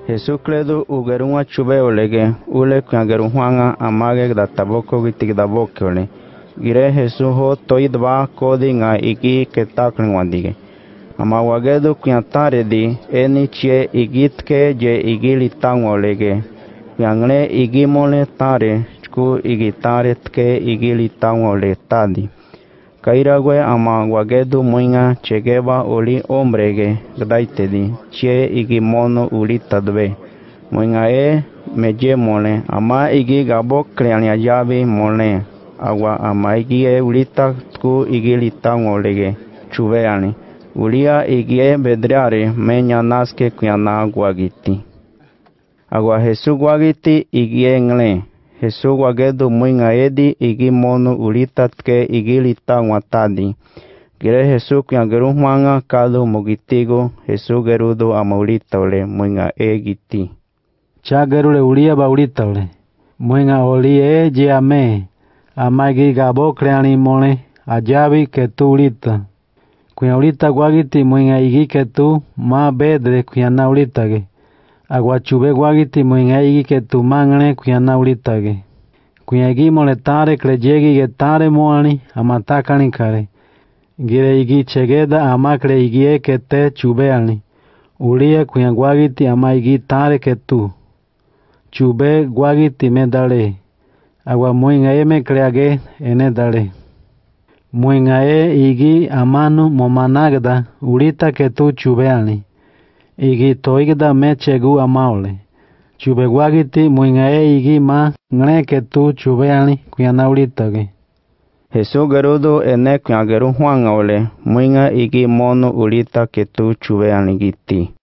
Jesús credo ugerunga chube olege ule kyangeru huanga amage da taboko gitig da bokole. Gire Jesús ho toidba kodi nga iki ketakling wandige. Amawagedu kyantare di eni chie igitke je igili tangolege. Yangle igimole tare ku igitare tke igili tangole tadi. Kairagwe ama wagedu muinga chegeba oli ombrege gdaitedi chie igimono uli tadbe muinga meje mole ama igi gabo kreania jabi mole agua ama igi ulita ku igi ngolege chubeani ulia igi bedreare menya naske kuyana guagiti agua Jesús guagiti igi engle Jesús wagedu muinga edi igi mono ulitatke igi litangwatadi. Gire Jesús kyangeru huanga kadu mugitigo Jesús gerudo amaulitaule muinga giti. Chagerule ulia baulitaule. Muinga oli je ame. Amagi gabo kreani mole ajabi ketu ulita. Kuya ulita guagiti muinga igi ketu ma bedre kuyana ulitage. Aguachube guagiti muinga igi ketu mangle kuyana ulitage. Kuyagi moletare klejegi getare moani amatakani kare. Gire igi chegeda amakle igi kete chubeani. Ulie kuya guagiti ama igi tare ketu. Chube guagiti medale. Agua muinga me kleage ene dale. Muinga igi amanu momanagda ulita ketu chubeani. Igi toigda me chegu amaole. Chube guagiti muinga igi ma ngre ketu chubeani kuyana ulitage. Jesús gerudo ene kyangeru huanga ole muinga igi mono ulita ketu chubeani giti.